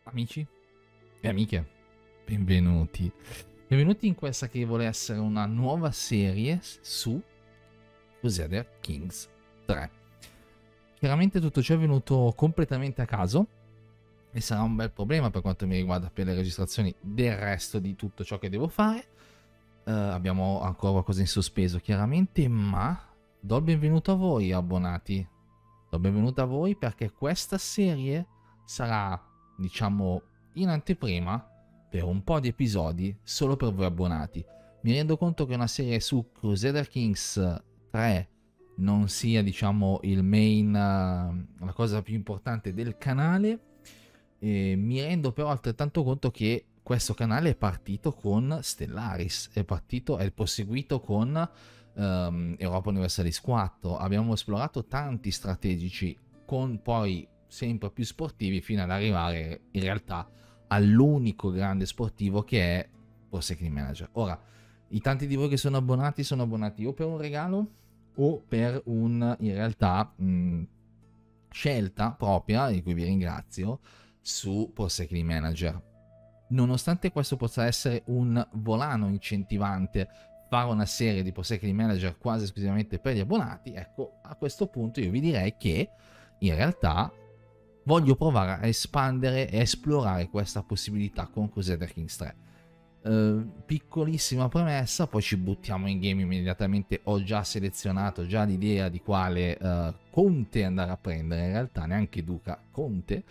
Amici e amiche, benvenuti. Benvenuti in questa che vuole essere una nuova serie su Crusader Kings 3. Chiaramente tutto ciò è venuto completamente a caso e sarà un bel problema per quanto mi riguarda per le registrazioni del resto di tutto ciò che devo fare. Abbiamo ancora qualcosa in sospeso chiaramente, ma do il benvenuto a voi abbonati. Do il benvenuto a voi perché questa serie sarà, diciamo, in anteprima per un po' di episodi solo per voi abbonati. Mi rendo conto che una serie su Crusader Kings 3 non sia, diciamo, il main, la cosa più importante del canale. Mi rendo però altrettanto conto che questo canale è partito con Stellaris, è proseguito con Europa Universalis 4. Abbiamo esplorato tanti strategici con poi sempre più sportivi fino ad arrivare in realtà all'unico grande sportivo che è Pro Cycling Manager. Ora, i tanti di voi che sono abbonati o per un regalo o per un, in realtà, scelta propria, di cui vi ringrazio, su Pro Cycling Manager. Nonostante questo possa essere un volano incentivante fare una serie di Pro Cycling Manager quasi esclusivamente per gli abbonati, ecco, a questo punto io vi direi che in realtà voglio provare a espandere e esplorare questa possibilità con Crusader Kings 3. Piccolissima premessa, poi ci buttiamo in game immediatamente. Ho già selezionato già l'idea di quale conte andare a prendere, in realtà neanche Duca, conte.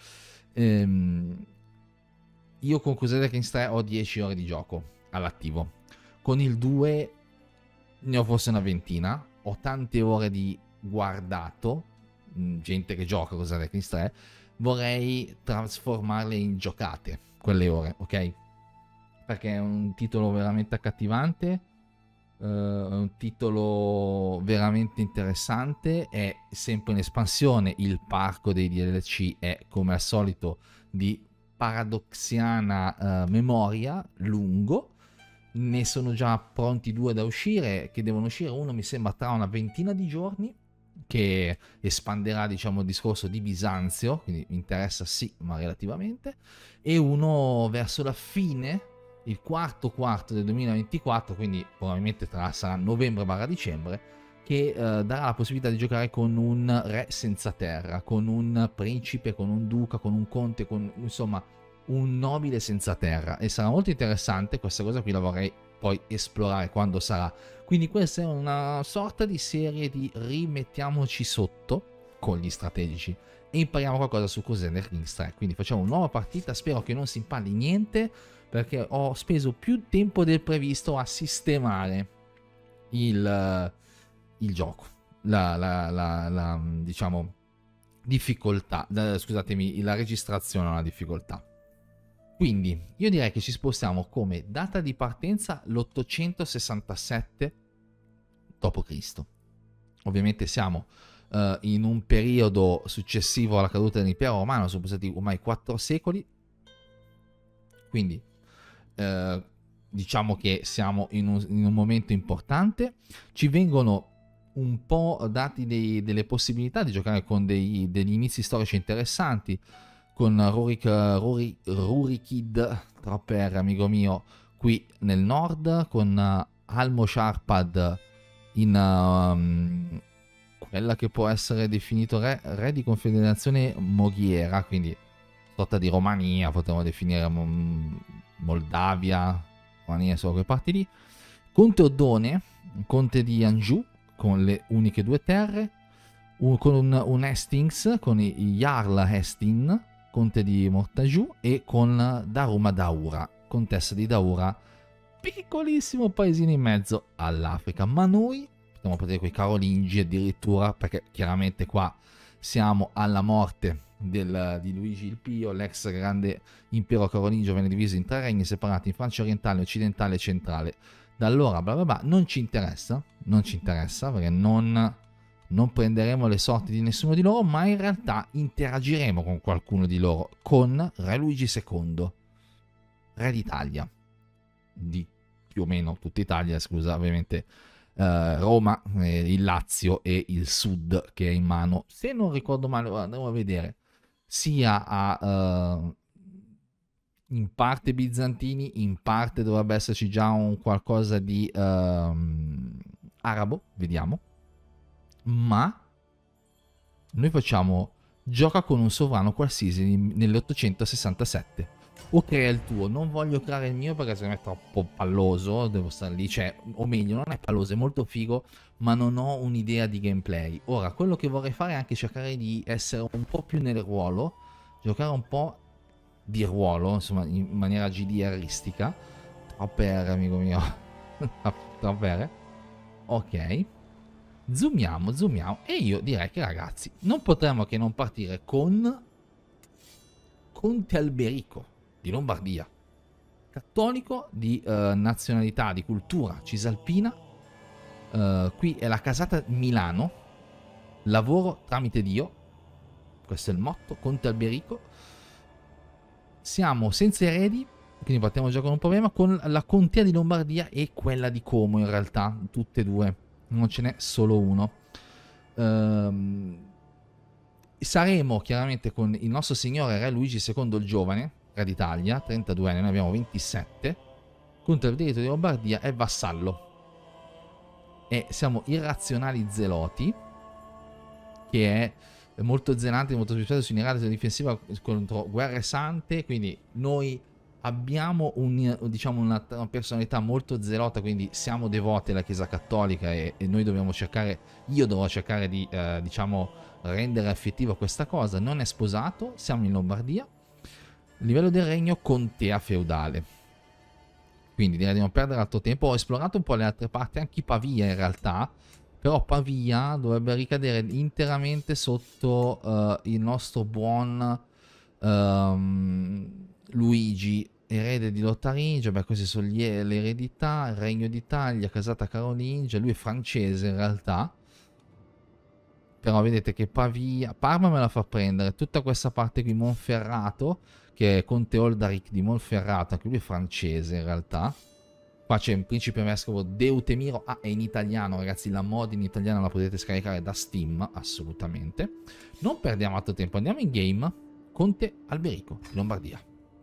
Io con Crusader Kings 3 ho 10 ore di gioco all'attivo, con il 2 ne ho forse una ventina, ho tante ore di guardato, gente che gioca Crusader Kings 3, vorrei trasformarle in giocate, quelle ore, ok? Perché è un titolo veramente accattivante, è un titolo veramente interessante, è sempre in espansione, il parco dei DLC è come al solito di paradoxiana memoria, lungo, ne sono già pronti 2 da uscire, che devono uscire, uno mi sembra tra una ventina di giorni, che espanderà, diciamo, il discorso di Bisanzio, quindi mi interessa sì, ma relativamente, e uno verso la fine, il quarto del 2024, quindi probabilmente sarà novembre/dicembre, che darà la possibilità di giocare con un re senza terra, con un principe, con un duca, con un conte, con insomma un nobile senza terra, e sarà molto interessante. Questa cosa qui la vorrei poi esplorare quando sarà. Quindi questa è una sorta di serie di rimettiamoci sotto con gli strategici e impariamo qualcosa su Crusader Kings 3. Quindi facciamo una nuova partita, spero che non si impalli niente, perché ho speso più tempo del previsto a sistemare il gioco, la diciamo difficoltà, scusatemi, la registrazione è una difficoltà. Quindi io direi che ci spostiamo come data di partenza l'867 d.C. Ovviamente siamo in un periodo successivo alla caduta dell'impero romano, sono passati ormai 4 secoli, quindi diciamo che siamo in un momento importante. Ci vengono un po' dati delle possibilità di giocare con degli inizi storici interessanti, con Rurikid, Tropper, amigo mio, qui nel nord, con Almosharpad in quella che può essere definito re di confederazione Moghiera, quindi sorta di Romania, potremmo definire Moldavia, Romania, solo quelle parti lì. Conte Oddone, conte di Anjou, con le uniche 2 terre, con un Hastings, con i Jarl Hastings, conte di Mortajou, e con Daruma Daura, contessa di Daura, piccolissimo paesino in mezzo all'Africa. Ma noi potremmo partire con i Carolingi addirittura, perché chiaramente qua siamo alla morte di Luigi il Pio. L'ex grande impero carolingio venne diviso in 3 regni separati in Francia orientale, occidentale e centrale. Da allora bla bla bla, non ci interessa perché non prenderemo le sorti di nessuno di loro, ma in realtà interagiremo con qualcuno di loro, con Re Luigi II, re d'Italia, di più o meno tutta Italia, scusa, ovviamente Roma, il Lazio e il Sud, che è in mano, se non ricordo male, andremo a vedere, sia a in parte bizantini, in parte dovrebbe esserci già un qualcosa di arabo, vediamo. Ma noi facciamo gioca con un sovrano qualsiasi nell'867 o crea il tuo. Non voglio creare il mio perché secondo me è troppo palloso, devo stare lì, cioè, o meglio, non è palloso, è molto figo, ma non ho un'idea di gameplay. Ora, quello che vorrei fare è anche cercare di essere un po' più nel ruolo, giocare un po' di ruolo, insomma, in maniera GDRistica. Troppe R, amico mio. Troppe R. Ok. Zoomiamo e io direi che, ragazzi, non potremmo che non partire con Conte Alberico di Lombardia, cattolico di nazionalità, di cultura cisalpina. Qui è la casata Milano, lavoro tramite Dio, questo è il motto. Conte Alberico. Siamo senza eredi, quindi partiamo già con un problema con la contea di Lombardia e quella di Como, in realtà tutte e due, non ce n'è solo uno. Saremo chiaramente con il nostro signore Re Luigi II il Giovane, re d'Italia, 32 anni, noi abbiamo 27, contro il diritto di Lombardia è vassallo. E siamo irrazionali zeloti, che è molto zelante, molto specializzato su un'irata difensiva contro guerre sante, quindi noi abbiamo diciamo una personalità molto zelota, quindi siamo devoti alla Chiesa Cattolica e noi dobbiamo cercare, io dovrò cercare di diciamo rendere effettiva questa cosa. Non è sposato, siamo in Lombardia, livello del regno contea feudale, quindi direi di non perdere altro tempo. Ho esplorato un po' le altre parti, anche Pavia in realtà, però Pavia dovrebbe ricadere interamente sotto il nostro buon Luigi, erede di Lottaringia. Beh, queste sono le eredità. Il Regno d'Italia, casata carolingia. Lui è francese in realtà, però vedete che Parma me la fa prendere. Tutta questa parte qui, Monferrato, che è conte Oldaric di Monferrato, anche lui è francese in realtà. Qua c'è un principe vescovo Deutemiro. Ah, è in italiano, ragazzi. La mod in italiano la potete scaricare da Steam, assolutamente. Non perdiamo altro tempo, andiamo in game. Conte Alberico, Lombardia.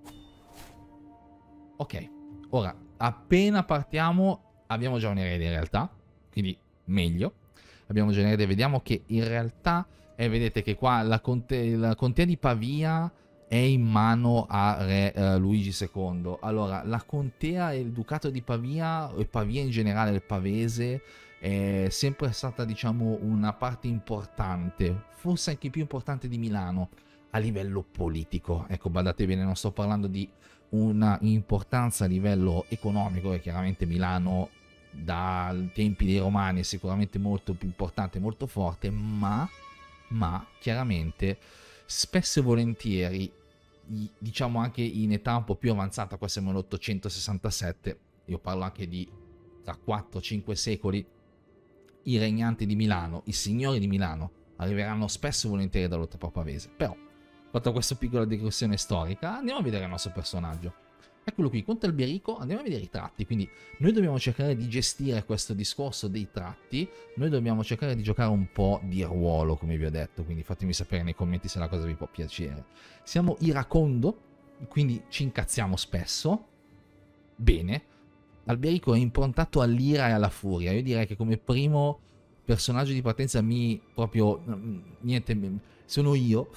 Ok, ora, appena partiamo, abbiamo già un erede in realtà, quindi meglio. Abbiamo già un erede, vediamo che in realtà, vedete che qua la contea di Pavia è in mano a re Luigi II. Allora, la contea e il ducato di Pavia, e Pavia in generale, il pavese, è sempre stata, diciamo, una parte importante, forse anche più importante di Milano a livello politico. Ecco, badate bene, non sto parlando di una importanza a livello economico, e chiaramente Milano dai tempi dei Romani è sicuramente molto più importante, molto forte, ma chiaramente spesso e volentieri, diciamo anche in età un po' più avanzata, qua siamo nell'867, io parlo anche di tra 4-5 secoli, i regnanti di Milano, i signori di Milano arriveranno spesso e volentieri dall'Oltre Pavese. Però, fatto questa piccola digressione storica, andiamo a vedere il nostro personaggio. Eccolo qui, Conte Alberico, andiamo a vedere i tratti. Quindi noi dobbiamo cercare di gestire questo discorso dei tratti, noi dobbiamo cercare di giocare un po' di ruolo, come vi ho detto, quindi fatemi sapere nei commenti se la cosa vi può piacere. Siamo iracondo, quindi ci incazziamo spesso. Bene, Alberico è improntato all'ira e alla furia. Io direi che come primo personaggio di partenza niente, sono io.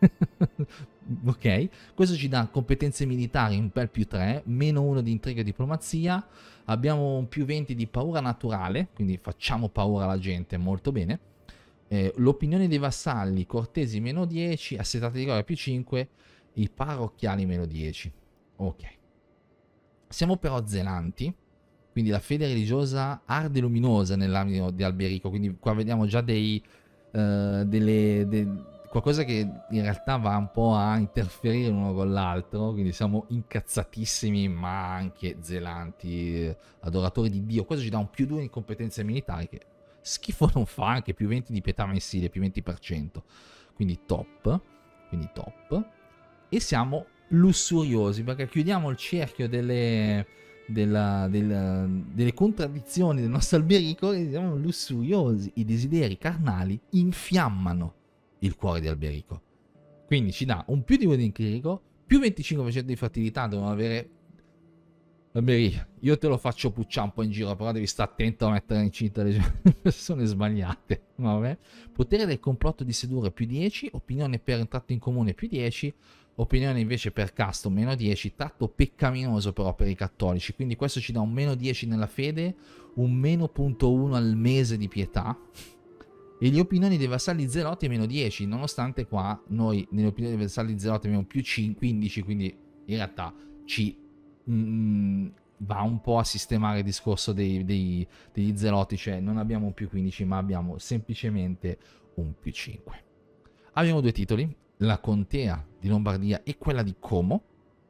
Ok, questo ci dà competenze militari un bel più 3, meno 1 di intriga e diplomazia, abbiamo un più 20 di paura naturale, quindi facciamo paura alla gente, molto bene. L'opinione dei vassalli, cortesi meno 10, assetati di gloria più 5, i parrocchiali meno 10. Ok, siamo però zelanti, quindi la fede religiosa arde luminosa nell'ambito di Alberico, quindi qua vediamo già qualcosa che in realtà va un po' a interferire l'uno con l'altro, quindi siamo incazzatissimi ma anche zelanti, adoratori di Dio. Questo ci dà un più 2 in competenze militari, che schifo non fa, anche più 20 di pietà mensile, più 20%, quindi top, e siamo lussuriosi perché chiudiamo il cerchio delle contraddizioni del nostro Alberico e siamo lussuriosi. I desideri carnali infiammano il cuore di Alberico, quindi ci dà un più di 2 di intrigo, più 25% di fertilità, devono avere... Vabbè, io te lo faccio pucciare un po' in giro, però devi stare attento a mettere incinta le persone sbagliate. Vabbè. Potere del complotto di sedurre più 10, opinione per un tratto in comune più 10, opinione invece per casto meno 10, tratto peccaminoso però per i cattolici, quindi questo ci dà un meno 10 nella fede, un meno 0.1 al mese di pietà, e gli opinioni dei vassalli zeloti meno 10, nonostante qua noi nelle opinioni dei vassalli zeloti abbiamo più 15, quindi in realtà ci va un po' a sistemare il discorso degli zeloti, cioè non abbiamo un più 15 ma abbiamo semplicemente un più 5. Abbiamo due titoli, la contea di Lombardia e quella di Como,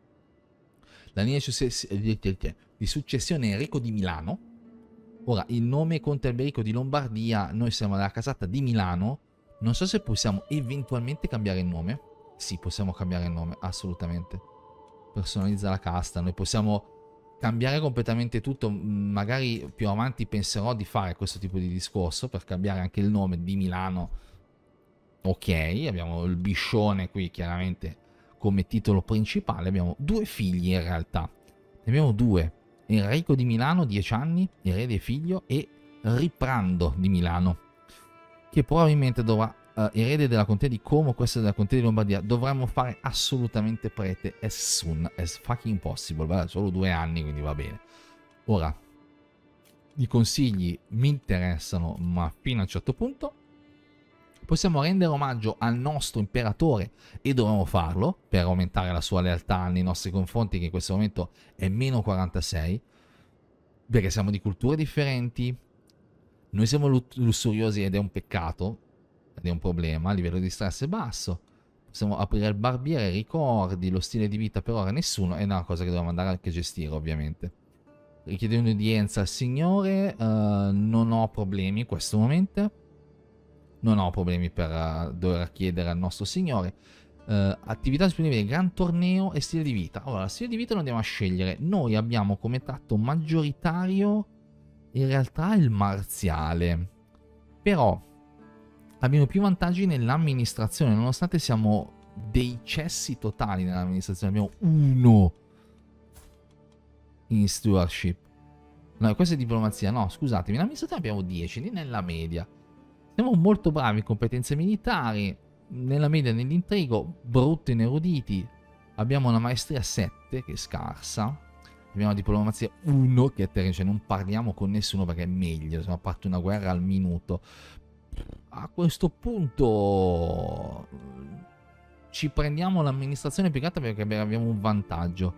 la linea di successione Enrico di Milano. Ora, il nome Conte Alberico di Lombardia, noi siamo dalla casata di Milano, non so se possiamo eventualmente cambiare il nome. Sì, possiamo cambiare il nome, assolutamente. Personalizza la casta, noi possiamo cambiare completamente tutto, magari più avanti penserò di fare questo tipo di discorso per cambiare anche il nome di Milano. Ok, abbiamo il Biscione qui chiaramente come titolo principale, abbiamo due figli in realtà, ne abbiamo due, Enrico di Milano 10 anni, erede e figlio, e Riprando di Milano, che probabilmente dovrà erede della contea di Como, questa della contea di Lombardia. Dovremmo fare assolutamente prete as soon as fucking possible. Vabbè, solo 2 anni, quindi va bene. Ora, i consigli mi interessano, ma fino a un certo punto. Possiamo rendere omaggio al nostro imperatore, e dovremmo farlo per aumentare la sua lealtà nei nostri confronti, che in questo momento è meno 46, perché siamo di culture differenti. Noi siamo lussuriosi ed è un peccato, ed è un problema, a livello di stress è basso. Possiamo aprire il barbiere, ricordi, lo stile di vita per ora nessuno, è una cosa che dobbiamo andare anche a gestire ovviamente. Richiede un'udienza al Signore, non ho problemi in questo momento, non ho problemi per dover chiedere al nostro Signore. Attività disponibili, gran torneo e stile di vita. Allora, stile di vita lo andiamo a scegliere. Noi abbiamo come tratto maggioritario in realtà il marziale, però abbiamo più vantaggi nell'amministrazione, nonostante siamo dei cessi totali nell'amministrazione. Abbiamo 1 in stewardship. No, questa è diplomazia. No, scusatemi, in amministrazione abbiamo 10 nella media. Siamo molto bravi in competenze militari, nella media nell'intrigo, brutti in eruditi. Abbiamo una maestria 7 che è scarsa. Abbiamo una diplomazia 1 che è terribile, cioè non parliamo con nessuno perché è meglio, se no parte una guerra al minuto. A questo punto ci prendiamo l'amministrazione più che altro perché abbiamo un vantaggio.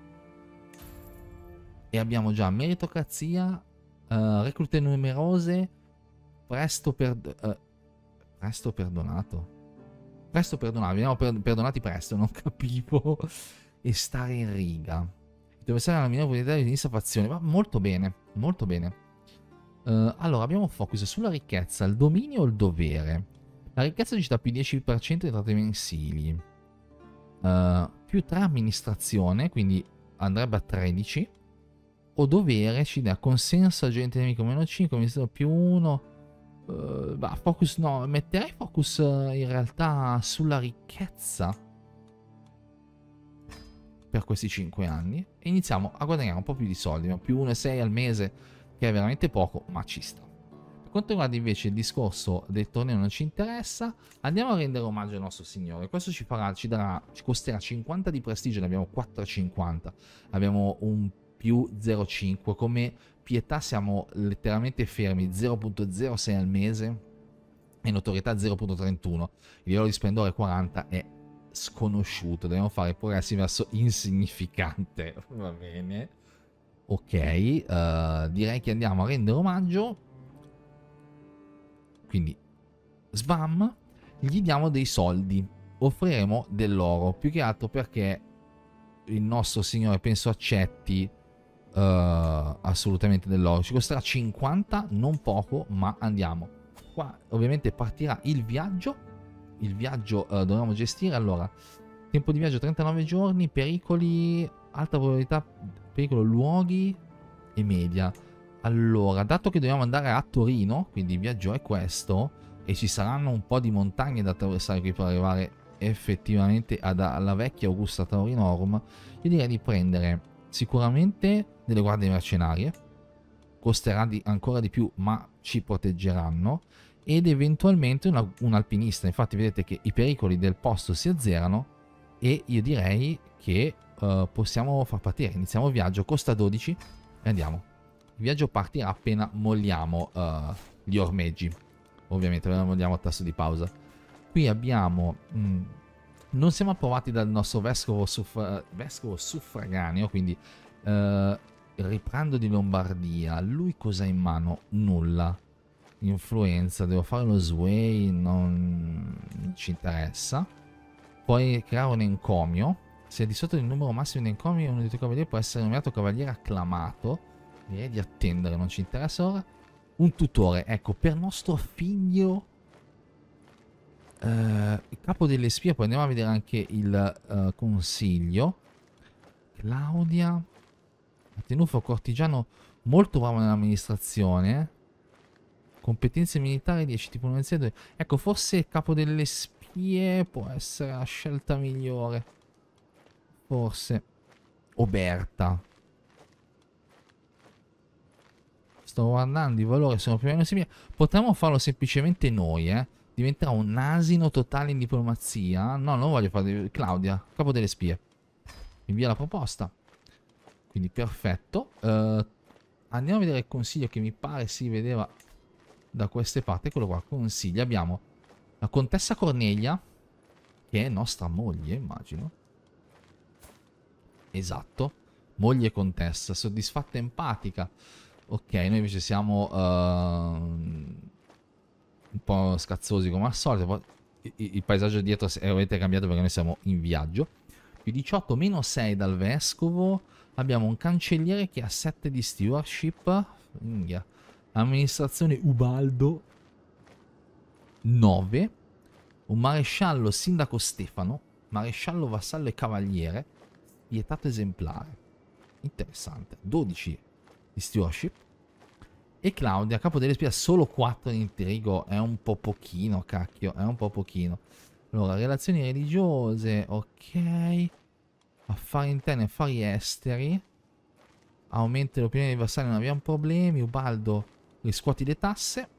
E abbiamo già meritocrazia, reclute numerose, presto perdonato. Presto perdonato, abbiamo perdonati presto, non capivo. E stare in riga. Deve essere la minore probabilità di insoddisfazione. Ma molto bene, molto bene. Allora, abbiamo focus sulla ricchezza, il dominio o il dovere. La ricchezza ci dà più 10% di entrate mensili. Più 3 amministrazione, quindi andrebbe a 13. O dovere ci dà consenso agente nemico meno 5, amministratore più 1. Focus no, metterei focus in realtà sulla ricchezza per questi 5 anni e iniziamo a guadagnare un po' più di soldi. Abbiamo più 1,6 al mese, che è veramente poco, ma ci sta. Per quanto riguarda invece il discorso del torneo non ci interessa, andiamo a rendere omaggio al nostro Signore. Questo ci costerà 50 di prestigio, ne abbiamo 4,50. Abbiamo un più 0,5. Come pietà siamo letteralmente fermi, 0,06 al mese, e notorietà 0,31. Il livello di splendore 40 è sconosciuto, dobbiamo fare progressi verso insignificante. Va bene, ok, direi che andiamo a rendere omaggio. Quindi sbam, gli diamo dei soldi, offriremo dell'oro, più che altro perché il nostro Signore penso accetti assolutamente dell'oro. Ci costerà 50, non poco, ma andiamo. Qua ovviamente partirà il viaggio. Il viaggio dobbiamo gestire. Allora, tempo di viaggio 39 giorni, pericoli, alta probabilità, pericolo, luoghi e media. Allora, dato che dobbiamo andare a Torino, quindi il viaggio è questo, e ci saranno un po' di montagne da attraversare qui per arrivare effettivamente alla vecchia Augusta Taurinorum, io direi di prendere sicuramente delle guardie mercenarie, costerà ancora di più ma ci proteggeranno, ed eventualmente un alpinista. Infatti vedete che i pericoli del posto si azzerano e io direi che possiamo far partire. Iniziamo il viaggio, costa 12 e andiamo. Il viaggio partirà appena molliamo gli ormeggi, ovviamente molliamo il tasto di pausa. Qui abbiamo non siamo approvati dal nostro vescovo suffraganeo, quindi riprendo di Lombardia. Lui cosa ha in mano? Nulla. Influenza, devo fare lo sway, non ci interessa. Puoi creare un encomio. Se è di sotto del numero massimo di encomi, uno dei tuoi cavalieri può essere nominato cavaliere acclamato. Direi di attendere, non ci interessa ora. Un tutore, ecco, per nostro figlio il capo delle spie. Poi andiamo a vedere anche il consiglio. Claudia Tenufo cortigiano, molto bravo nell'amministrazione. Competenze militari 10 tipo un'azienda. Ecco, forse il capo delle spie può essere la scelta migliore. Forse. Oberta. Sto guardando, i valori sono più o meno simili. Potremmo farlo semplicemente noi, Diventerà un asino totale in diplomazia. No, non voglio fare. Claudia, capo delle spie. Invia la proposta. Quindi perfetto. Andiamo a vedere il consiglio che mi pare si vedeva da queste parti. Eccolo qua, consigli. Abbiamo la contessa Cornelia, che è nostra moglie, immagino. Esatto. Moglie contessa, soddisfatta e empatica. Ok, noi invece siamo un po' scazzosi come al solito. Poi il paesaggio dietro è ovviamente cambiato perché noi siamo in viaggio. Più 18 meno 6 dal vescovo. Abbiamo un cancelliere che ha 7 di stewardship. Amministrazione Ubaldo 9. Un maresciallo sindaco Stefano. Maresciallo vassallo e cavaliere. Vietato esemplare. Interessante. 12 di stewardship. E Claudia, capo delle spie, solo 4 di intrigo. È un po' pochino, cacchio. È un po' pochino. Allora, relazioni religiose. Ok. Affari interni, affari esteri. Aumenta l'opinione dei vassalli, non abbiamo problemi. Ubaldo riscuoti le tasse.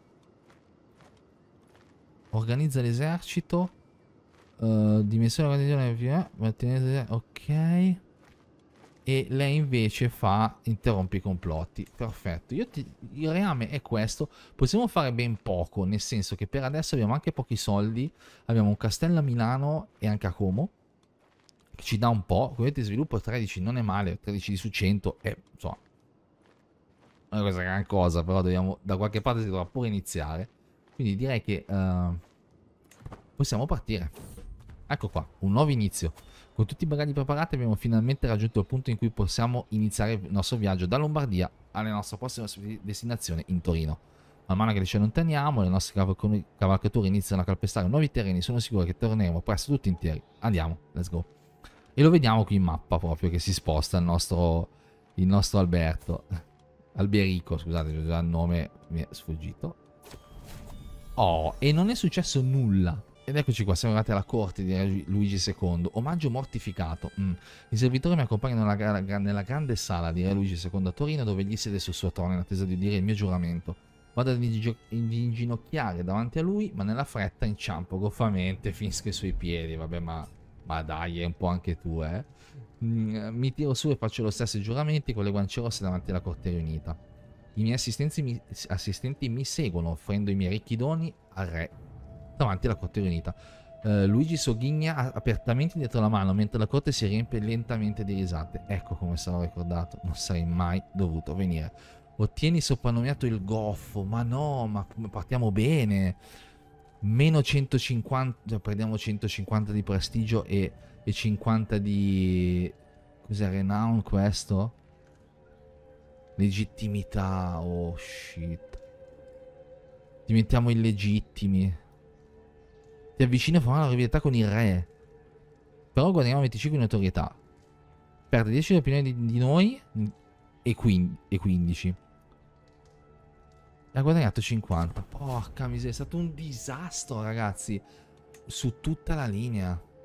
Organizza l'esercito. Dimensione organizzazione. Ok. E lei invece fa interrompi i complotti. Perfetto. Il reame è questo. Possiamo fare ben poco, nel senso che per adesso abbiamo anche pochi soldi. Abbiamo un castello a Milano e anche a Como, che ci dà un po'. Come vedete, sviluppo 13 non è male. 13 su 100 è, insomma, una cosa gran cosa. Però dobbiamo, da qualche parte si dovrà pure iniziare. Quindi direi che possiamo partire. Ecco qua, un nuovo inizio. Con tutti i bagagli preparati abbiamo finalmente raggiunto il punto in cui possiamo iniziare il nostro viaggio da Lombardia alla nostra prossima destinazione in Torino. Man mano che ci allontaniamo, le nostre cavalcature iniziano a calpestare nuovi terreni. Sono sicuro che torneremo presto tutti interi. Andiamo, let's go. E lo vediamo qui in mappa proprio che si sposta il nostro Alberto. Alberico, scusate, il nome mi è sfuggito. Oh, e non è successo nulla. Ed eccoci qua, siamo arrivati alla corte di Re Luigi II. Omaggio mortificato. I servitori mi accompagnano nella grande sala di Re Luigi II a Torino, dove egli siede sul suo trono in attesa di udire il mio giuramento. Vado ad inginocchiare davanti a lui, ma nella fretta inciampo goffamente, finisco ai suoi piedi. Vabbè, ma dai, è un po' anche tu, Mi tiro su e faccio lo stesso giuramenti con le guance rosse davanti alla corte riunita. I miei assistenti mi seguono, offrendo i miei ricchi doni al re davanti alla corte riunita. Luigi sogghigna apertamente dietro la mano, mentre la corte si riempie lentamente di risate. Ecco come sarò ricordato, non sarei mai dovuto venire. Ottieni soprannominato il goffo. Ma no, ma partiamo bene. Meno 150, prendiamo 150 di prestigio e 50 di... Cos'è, renown questo? Legittimità, oh shit. Diventiamo illegittimi. Ti avvicini a formare una rivalità con il re. Però guadagniamo 25 in notorietà. Perde 10 di opinione di noi e 15. E ha guadagnato 50. Porca miseria, è stato un disastro, ragazzi. Su tutta la linea.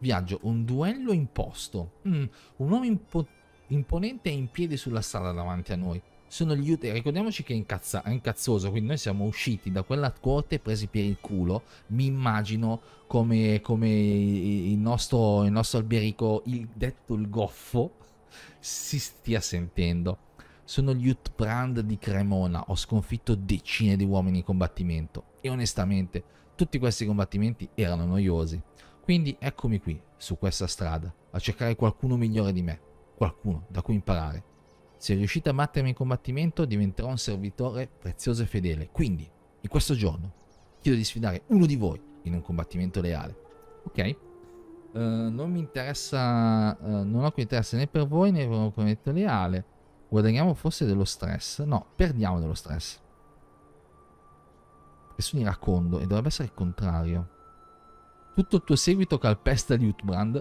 Viaggio, un duello imposto. Un uomo imponente è in piedi sulla strada davanti a noi. Sono gli utenti. Ricordiamoci che è incazzoso, quindi noi siamo usciti da quella corte presi per il culo. Mi immagino come il nostro Alberico, detto il goffo, si stia sentendo. Sono gli Utbrand di Cremona. Ho sconfitto decine di uomini in combattimento. E onestamente, tutti questi combattimenti erano noiosi. Quindi eccomi qui, su questa strada, a cercare qualcuno migliore di me. Qualcuno da cui imparare. Se riuscite a battermi in combattimento, diventerò un servitore prezioso e fedele. Quindi, in questo giorno, chiedo di sfidare uno di voi in un combattimento leale. Ok? Non mi interessa, non ho qui interesse né per voi né per un combattimento leale. Guadagniamo forse dello stress. No, perdiamo dello stress. Perché sono iracondo e dovrebbe essere il contrario. Tutto il tuo seguito calpesta gli Utbrand.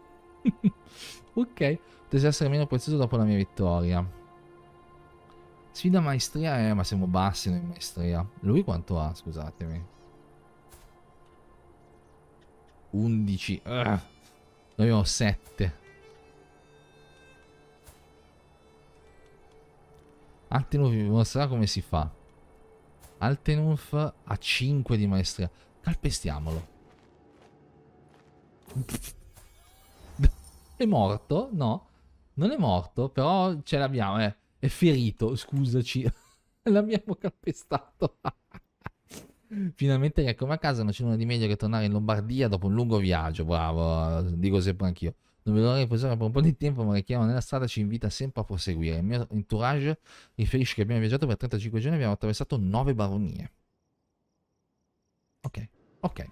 Ok. Potresti essere meno prezioso dopo la mia vittoria. Sfida maestria, ma siamo bassi noi in maestria. Lui quanto ha? Scusatemi. 11. Noi abbiamo 7. Altenulf vi mostrerà come si fa. Altenulf ha 5 di maestria. Calpestiamolo. È morto? No. Non è morto, però ce l'abbiamo. È ferito, scusaci. L'abbiamo calpestato. Finalmente rieccomi a casa, non c'è nulla di meglio che tornare in Lombardia dopo un lungo viaggio. Bravo, dico sempre anch'io. Non vedo l'ora di posare per un po' di tempo, ma Rechiamo nella strada ci invita sempre a proseguire. Il mio entourage riferisce che abbiamo viaggiato per 35 giorni e abbiamo attraversato 9 baronie. Ok, ok.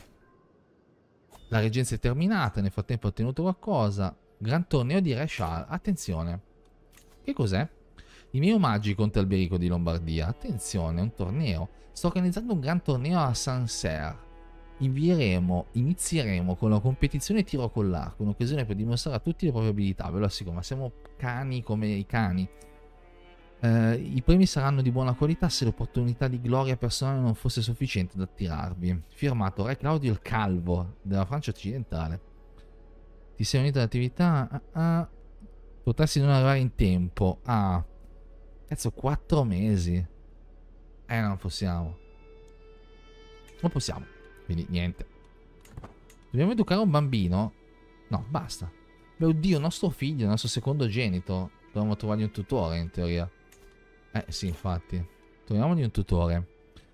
La reggenza è terminata, nel frattempo ho ottenuto qualcosa. Gran torneo di Reshal. Attenzione. Che cos'è? I miei omaggi contro Alberico di Lombardia. Attenzione, è un torneo. Sto organizzando un gran torneo a Sancerre. Inizieremo con la competizione tiro con l'arco, un'occasione per dimostrare a tutti le proprie abilità, ve lo assicuro, ma siamo cani come i cani. I premi saranno di buona qualità se l'opportunità di gloria personale non fosse sufficiente ad attirarvi. Firmato Re Claudio il Calvo, della Francia occidentale. Ti sei unito all'attività? Potresti non arrivare in tempo. Cazzo, 4 mesi. Non possiamo. Non possiamo. Quindi niente. Dobbiamo educare un bambino? No, basta. Beh, oddio, nostro figlio, il nostro secondogenito. Dobbiamo trovargli un tutore, in teoria. Sì, infatti. Troviamogli un tutore.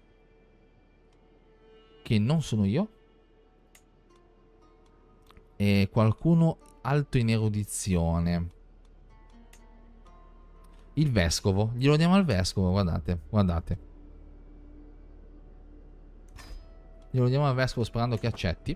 Che non sono io. E qualcuno alto in erudizione. Il vescovo. Glielo diamo al vescovo, guardate. Guardate. Glielo diamo al vescovo sperando che accetti.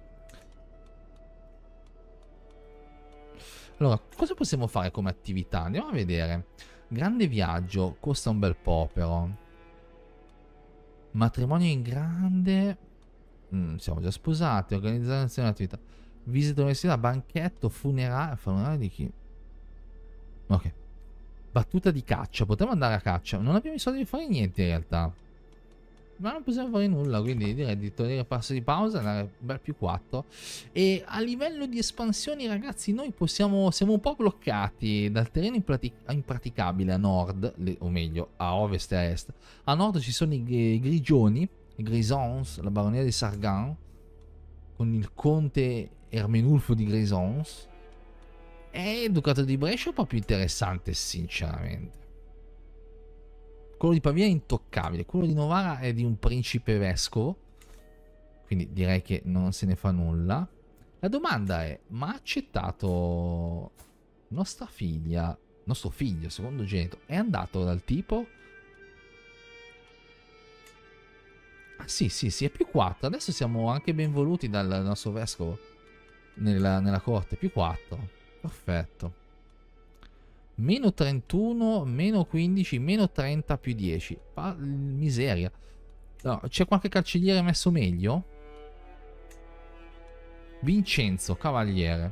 Allora, cosa possiamo fare come attività? Andiamo a vedere. Grande viaggio, costa un bel po' però. Matrimonio in grande. Siamo già sposati, organizzazione dell'attività. Visita all'università, banchetto, funerale. Funerale di chi? Ok. Battuta di caccia, potremmo andare a caccia. Non abbiamo i soldi di fare niente in realtà. Ma non possiamo fare nulla, quindi direi di togliere il passo di pausa, andare bel più 4. E a livello di espansioni, ragazzi, noi siamo un po' bloccati dal terreno impraticabile a nord, o meglio, a ovest e a est. A nord ci sono i Grigioni, i Grisons, la baronia di Sargan, con il conte Ermenulfo di Grisons. E il ducato di Brescia è un po' più interessante, sinceramente. Quello di Pavia è intoccabile. Quello di Novara è di un principe vescovo. Quindi direi che non se ne fa nulla. La domanda è: ma ha accettato nostra figlia, nostro figlio, secondogenito, è andato dal tipo? Ah sì, è più 4. Adesso siamo anche ben voluti dal nostro vescovo nella corte. Più 4. Perfetto. Meno 31, meno 15, meno 30 più 10. Miseria. No, c'è qualche cancelliere messo meglio? Vincenzo, cavaliere.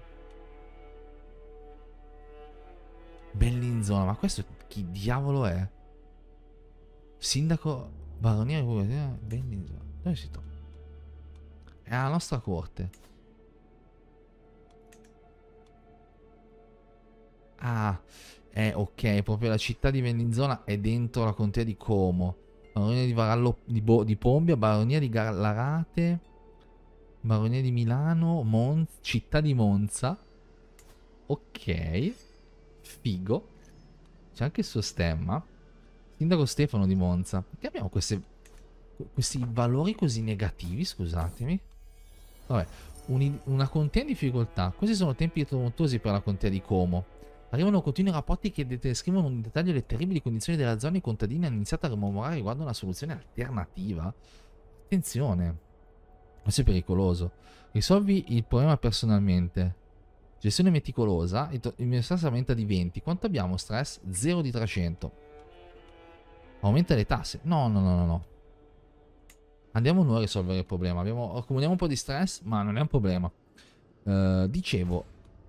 Bellinzona, ma questo chi diavolo è? Sindaco, baronia, Bellinzona. Dove si trova? È alla nostra corte. Ah, ok, proprio la città di Bellinzona è dentro la contea di Como. Baronia di Varallo di Pombia, Baronia di Gallarate, Baronia di Milano, città di Monza. Ok, figo. C'è anche il suo stemma. Sindaco Stefano di Monza. Perché abbiamo questi valori così negativi, scusatemi? Vabbè, una contea in difficoltà. Questi sono tempi tumultuosi per la contea di Como. Arrivano continui rapporti che descrivono in dettaglio le terribili condizioni della zona. I contadini hanno iniziato a rimurmurare riguardo una soluzione alternativa. Attenzione, questo è pericoloso. Risolvi il problema personalmente. Gestione meticolosa. Il mio stress aumenta di 20. Quanto abbiamo stress? 0 di 300. Aumenta le tasse. No, no, no, no, no. Andiamo noi a risolvere il problema. Accumuliamo un po' di stress, ma non è un problema. Dicevo.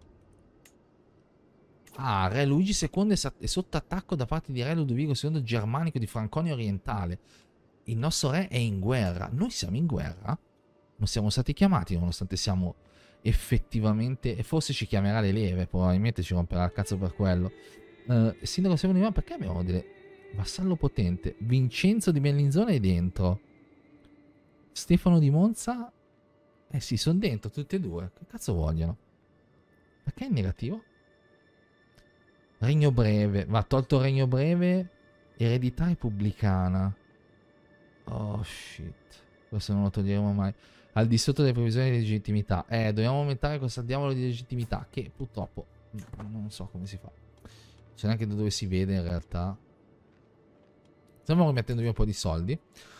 Ah, Re Luigi II è sotto attacco da parte di Re Ludovico II Germanico di Franconia Orientale. Il nostro re è in guerra. Noi siamo in guerra? Non siamo stati chiamati, nonostante siamo effettivamente... E forse ci chiamerà le leve, probabilmente ci romperà il cazzo per quello. Sindaco Stefano di Milano, perché abbiamo delle... Vassallo potente. Vincenzo di Bellinzona è dentro. Stefano di Monza? Eh sì, sono dentro tutti e due. Che cazzo vogliono? Perché è in negativo? Regno breve. Va tolto il regno breve. Eredità repubblicana. Oh shit. Questo non lo toglieremo mai. Al di sotto delle previsioni di legittimità. Dobbiamo aumentare questa diavolo di legittimità. Che purtroppo non so come si fa. C'è neanche da dove si vede in realtà. Stiamo rimettendo via un po' di soldi.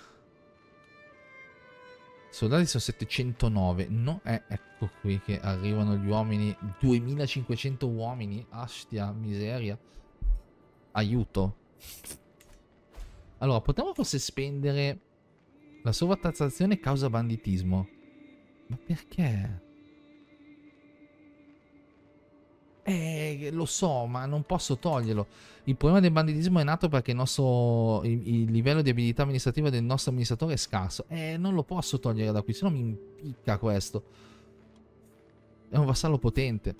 Soldati sono 709. No, ecco qui che arrivano gli uomini. 2500 uomini. Astia, miseria. Aiuto. Allora, potremmo forse spendere la sovratassazione causa banditismo. Ma perché? Lo so, ma non posso toglierlo. Il problema del banditismo è nato perché il livello di abilità amministrativa del nostro amministratore è scarso. Non lo posso togliere da qui, se no mi impicca questo. È un vassallo potente.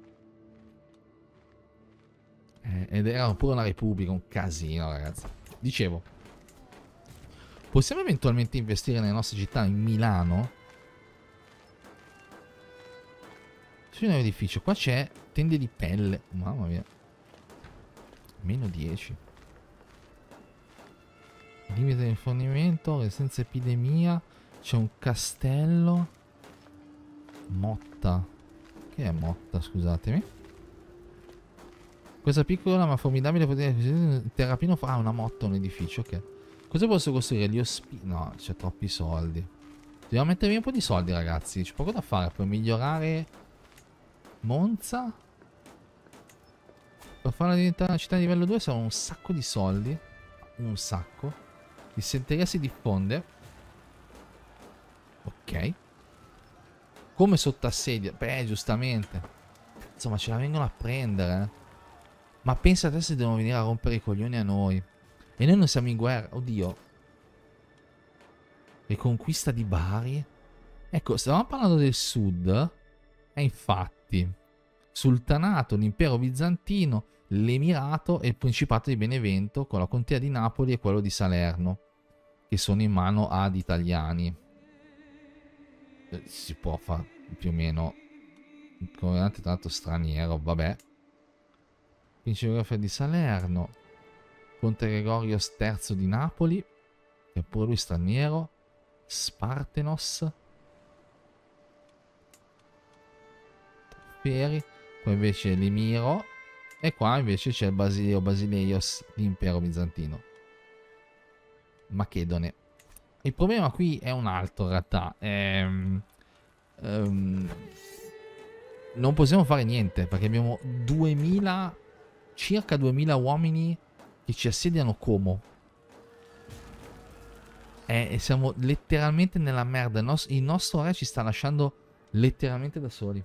Ed era pure una repubblica, un casino, ragazzi. Dicevo, possiamo eventualmente investire nelle nostre città, in Milano? C'è un edificio, qua c'è tende di pelle, mamma mia. Meno 10. Limite di fornimento, senza epidemia. C'è un castello. Motta. Che è Motta, scusatemi? Questa piccola ma formidabile terrapino fa... Ah, una motta, un edificio, ok. Cosa posso costruire? Gli ospiti... No, c'è troppi soldi. Dobbiamo mettere via un po' di soldi, ragazzi. C'è poco da fare per migliorare Monza. Per farla diventare una città di livello 2 servono un sacco di soldi. Un sacco. Dissenteria si diffonde. Ok. Come sotto assedio. Beh, giustamente. Insomma, ce la vengono a prendere. Ma pensa te se devono venire a rompere i coglioni a noi. E noi non siamo in guerra. Oddio. Riconquista di Bari. Ecco, stavamo parlando del sud. E infatti. Sultanato, l'impero bizantino, l'emirato e il principato di Benevento con la contea di Napoli e quello di Salerno. Che sono in mano ad italiani. Si può fare più o meno. Governante tanto straniero, vabbè. Principe di Salerno. Conte Gregorio III di Napoli, che è pure lui straniero. Spartenos. Feri. Qua invece l'Emiro. E qua invece c'è il Basileios di Impero Bizantino. Macedone. Il problema qui è un altro in realtà. Non possiamo fare niente perché abbiamo 2000, circa 2000 uomini che ci assediano Como. E siamo letteralmente nella merda. Il nostro re ci sta lasciando letteralmente da soli.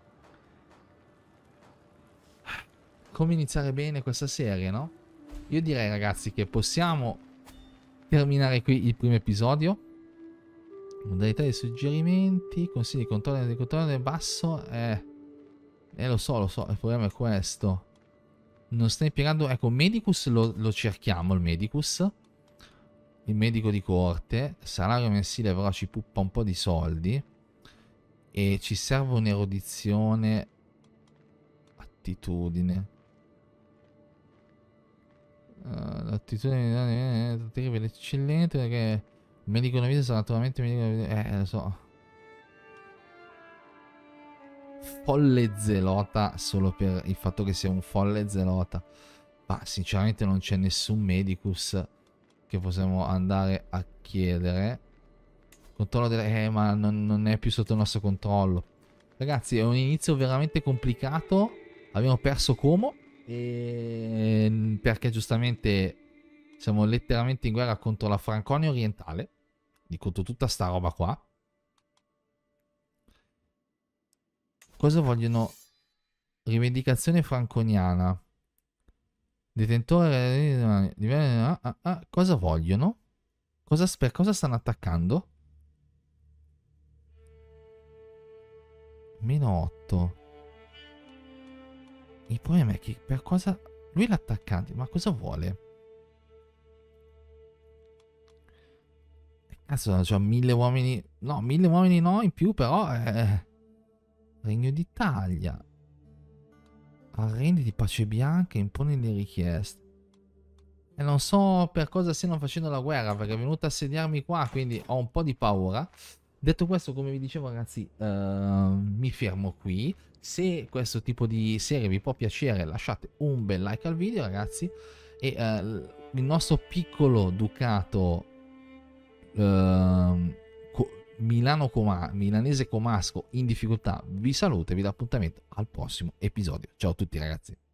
Come iniziare bene questa serie, no? Io direi, ragazzi, che possiamo terminare qui il primo episodio. Modalità di suggerimenti, consigli di controllo del basso. Lo so, il problema è questo. Non sta impiegando... Ecco, Medicus lo cerchiamo, il Medicus. Il medico di corte. Salario mensile però ci puppa un po' di soldi. E ci serve un'erudizione. Attitudine. L'attitudine terribile, eccellente, perché il medico novice sarà naturalmente medico... lo so. Folle zelota solo per il fatto che sia un folle zelota. Ma sinceramente non c'è nessun medicus che possiamo andare a chiedere. Controllo delle... ma non è più sotto il nostro controllo. Ragazzi, è un inizio veramente complicato. Abbiamo perso Como. Perché giustamente siamo letteralmente in guerra contro la Franconia orientale. Di contro tutta sta roba qua. Cosa vogliono? Rivendicazione franconiana. Detentore. Cosa vogliono? Per cosa stanno attaccando? -8. Il problema è che per cosa... Lui è l'attaccante, ma cosa vuole? Cazzo, c'ho 1000 uomini... No, 1000 uomini no, in più però... Regno d'Italia. Arrendi di pace bianca, impone le richieste. E non so per cosa stiano facendo la guerra, perché è venuto a assediarmi qua, quindi ho un po' di paura. Detto questo, come vi dicevo ragazzi, mi fermo qui. Se questo tipo di serie vi può piacere, lasciate un bel like al video ragazzi. E il nostro piccolo ducato milanese comasco in difficoltà vi saluta e vi dà appuntamento al prossimo episodio. Ciao a tutti ragazzi.